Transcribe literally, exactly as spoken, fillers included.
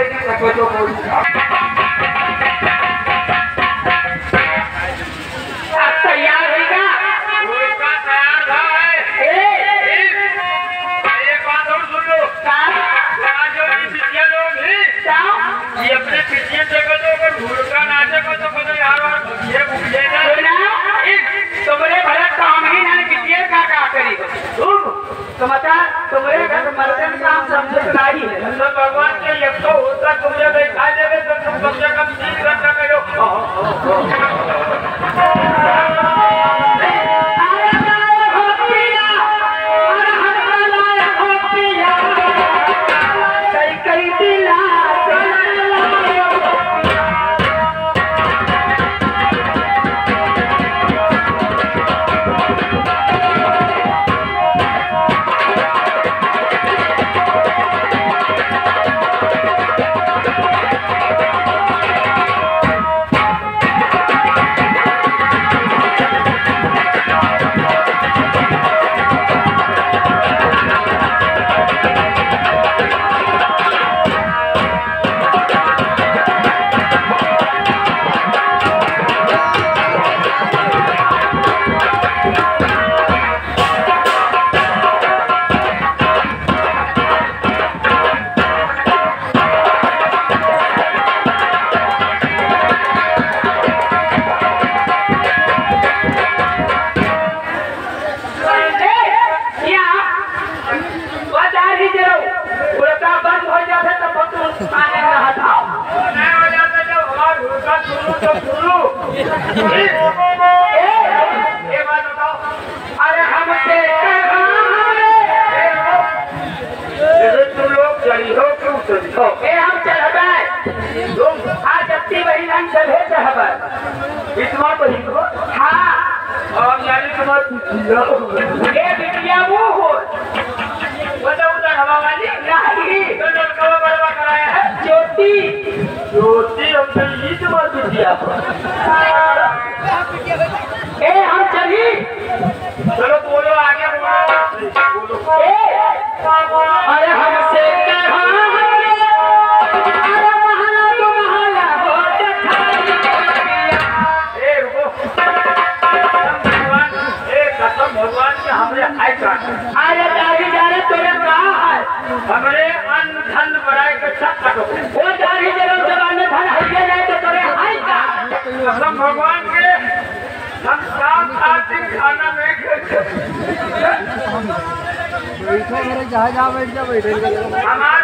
नहीं सको तो बोल अब तैयार होगा उसका तैयार था ये बात और सुन लो जो पिछले लोग ही ये अपने पिछले देखो तो अगर भूलका नाचे को तो कदो यार ये भूलेगा तुम्हारे भला काम ही नहीं किसी का का करी तुम समाचार तुम्हारे घर मर्दन काम समझ नहीं है तो भगवान के एक तो होता तुमने देखा देवे तो तुम कम से कम तीन घंटा करो हमरे अन्न धन बढ़ाए के सब काटो वो दाढ़ी जरूर जवान धन हइए जाए तो तोरे हाय का हम भगवान के हम साथ साथ खाना में बैठो मेरे जहां जहां बैठ जा बैठे हमारे